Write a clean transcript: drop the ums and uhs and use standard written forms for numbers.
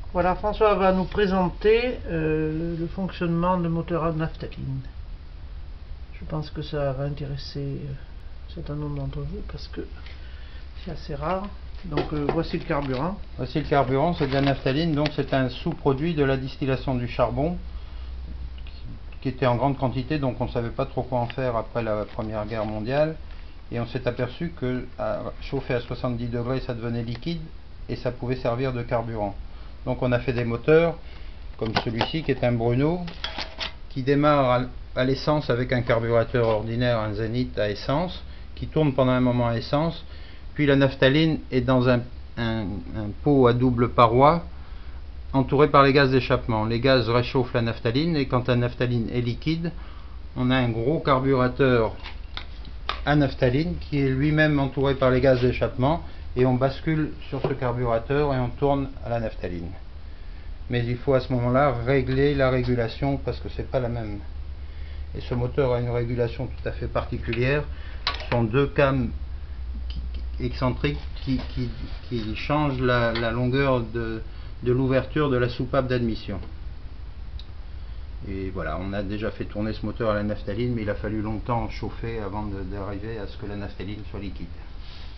Voilà, François va nous présenter le fonctionnement de moteur à naphtaline. Je pense que ça va intéresser un certain nombre d'entre vous parce que c'est assez rare. Donc voici le carburant. Voici le carburant, c'est de la naphtaline, donc c'est un sous-produit de la distillation du charbon qui était en grande quantité, donc on ne savait pas trop quoi en faire après la Première Guerre mondiale. Et on s'est aperçu que chauffer à 70 degrés, ça devenait liquide et ça pouvait servir de carburant. Donc on a fait des moteurs comme celui-ci qui est un Bruno qui démarre à l'essence avec un carburateur ordinaire, un Zénith à essence, qui tourne pendant un moment à essence. Puis la naphtaline est dans un pot à double paroi entouré par les gaz d'échappement. Les gaz réchauffent la naphtaline et quand la naphtaline est liquide, on a un gros carburateur à naphtaline qui est lui-même entouré par les gaz d'échappement et on bascule sur ce carburateur et on tourne à la naphtaline. Mais il faut à ce moment-là régler la régulation parce que c'est pas la même. Et ce moteur a une régulation tout à fait particulière. Ce sont deux cames excentriques qui changent la longueur de l'ouverture de la soupape d'admission. Et voilà, on a déjà fait tourner ce moteur à la naphtaline, mais il a fallu longtemps chauffer avant d'arriver à ce que la naphtaline soit liquide.